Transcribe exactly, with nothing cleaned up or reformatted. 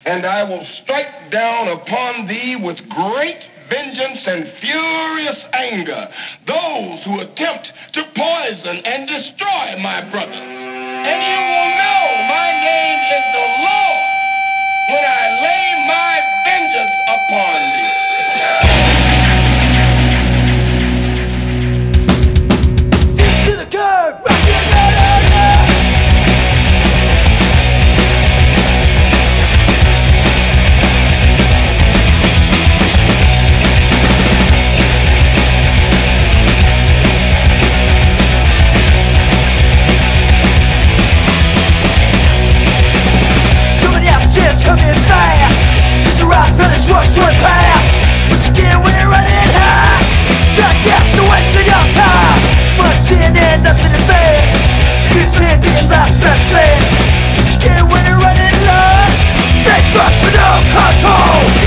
and I will strike down upon thee with great vengeance and furious anger those who attempt to poison and destroy my brothers. And you will know my name is the Lord when I lay my vengeance upon thee. To the curb, rock it coming fast. It's a rock on a short, short path. What you get when you're running high? Jack after wasting your time. Munching and nothing to fake. This hand in last best man. What you get when you're running low? Face first with no control.